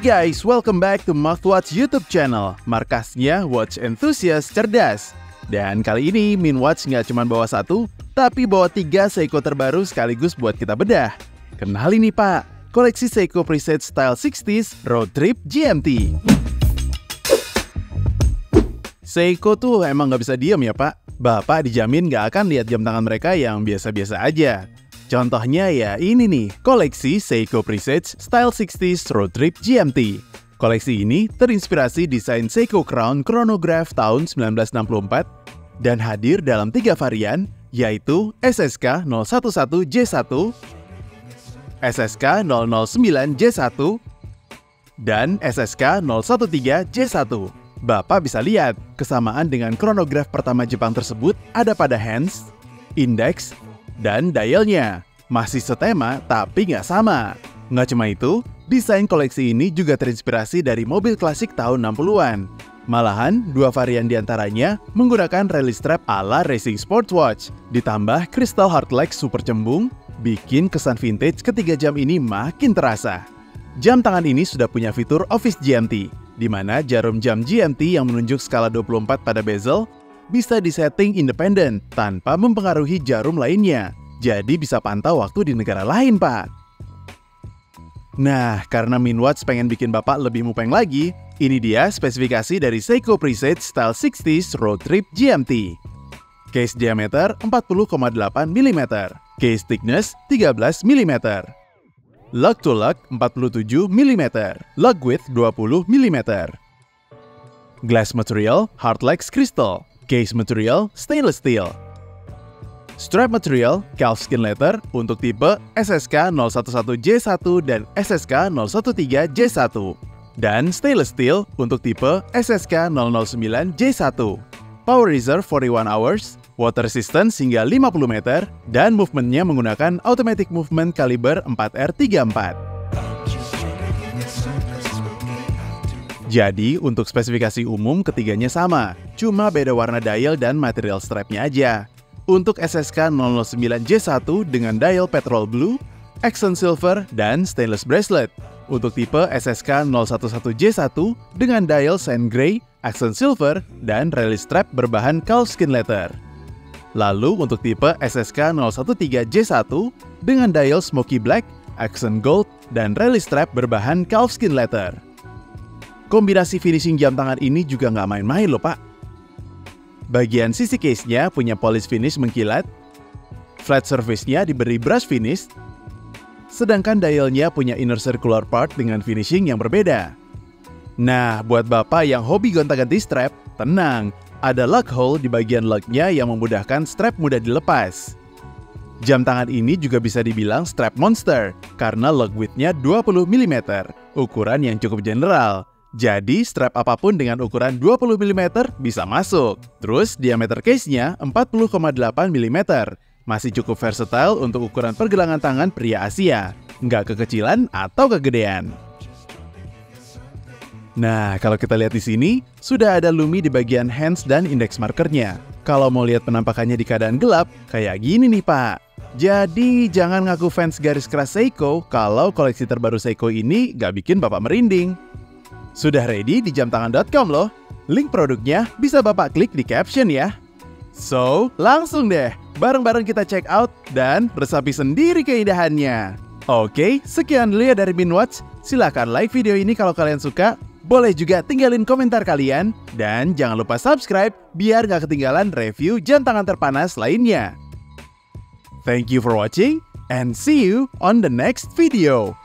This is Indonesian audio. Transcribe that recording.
Hey guys, welcome back to Mouthwatch YouTube channel, markasnya Watch Enthusiast cerdas. Dan kali ini Minwatch nggak cuma bawa satu, tapi bawa 3 Seiko terbaru sekaligus buat kita bedah. Kenalin nih Pak, koleksi Seiko Preset Style 60s Road Trip GMT. Seiko tuh emang nggak bisa diem ya Pak. Bapak dijamin nggak akan lihat jam tangan mereka yang biasa-biasa aja. Contohnya ya ini nih, koleksi Seiko Presage Style 60s Road Trip GMT. Koleksi ini terinspirasi desain Seiko Crown Chronograph tahun 1964 dan hadir dalam 3 varian, yaitu SSK 011J1, SSK 009J1, dan SSK 013J1. Bapak bisa lihat, kesamaan dengan chronograph pertama Jepang tersebut ada pada hands, index, dan dialnya. Masih setema tapi nggak sama. Nggak cuma itu, desain koleksi ini juga terinspirasi dari mobil klasik tahun 60-an. Malahan, 2 varian diantaranya menggunakan rally strap ala racing sports watch. Ditambah kristal Hardlex super cembung, bikin kesan vintage ketiga jam ini makin terasa. Jam tangan ini sudah punya fitur Office GMT, di mana jarum jam GMT yang menunjuk skala 24 pada bezel bisa disetting independen tanpa mempengaruhi jarum lainnya. Jadi bisa pantau waktu di negara lain, Pak. Nah, karena Minwatch pengen bikin Bapak lebih mupeng lagi, ini dia spesifikasi dari Seiko Presage Style 60s Road Trip GMT. Case diameter 40,8 mm, case thickness 13 mm, lug to lug 47 mm, lug width 20 mm. Glass material Hardlex crystal, case material stainless steel. Strap material calfskin leather untuk tipe SSK 011J1 dan SSK 013J1 dan stainless steel untuk tipe SSK 009J1. Power reserve 41 hours, water resistance hingga 50 meter, dan movementnya menggunakan automatic movement kaliber 4R34. Jadi untuk spesifikasi umum ketiganya sama, cuma beda warna dial dan material strapnya aja. Untuk SSK 009J1 dengan dial petrol blue, accent silver, dan stainless bracelet. Untuk tipe SSK 011J1 dengan dial sand gray, accent silver, dan rally strap berbahan calfskin leather. Lalu untuk tipe SSK 013J1 dengan dial smoky black, accent gold, dan rally strap berbahan calfskin leather. Kombinasi finishing jam tangan ini juga nggak main-main loh Pak. Bagian sisi case-nya punya polish finish mengkilat, flat surface-nya diberi brush finish, sedangkan dial-nya punya inner circular part dengan finishing yang berbeda. Nah, buat Bapak yang hobi gonta-ganti strap, tenang, ada lug hole di bagian lug-nya yang memudahkan strap mudah dilepas. Jam tangan ini juga bisa dibilang strap monster, karena lug width-nya 20 mm, ukuran yang cukup general. Jadi strap apapun dengan ukuran 20 mm bisa masuk. Terus diameter case-nya 40,8 mm. Masih cukup versatile untuk ukuran pergelangan tangan pria Asia. Nggak kekecilan atau kegedean. Nah, kalau kita lihat di sini, sudah ada lumi di bagian hands dan index markernya. Kalau mau lihat penampakannya di keadaan gelap, kayak gini nih Pak. Jadi jangan ngaku fans garis keras Seiko kalau koleksi terbaru Seiko ini nggak bikin Bapak merinding. Sudah ready di jamtangan.com loh. Link produknya bisa Bapak klik di caption ya. So, langsung deh, bareng-bareng kita check out dan resapi sendiri keindahannya. Oke, sekian dulu ya dari Minwatch. Silahkan like video ini kalau kalian suka. Boleh juga tinggalin komentar kalian. Dan jangan lupa subscribe biar gak ketinggalan review jam tangan terpanas lainnya. Thank you for watching and see you on the next video.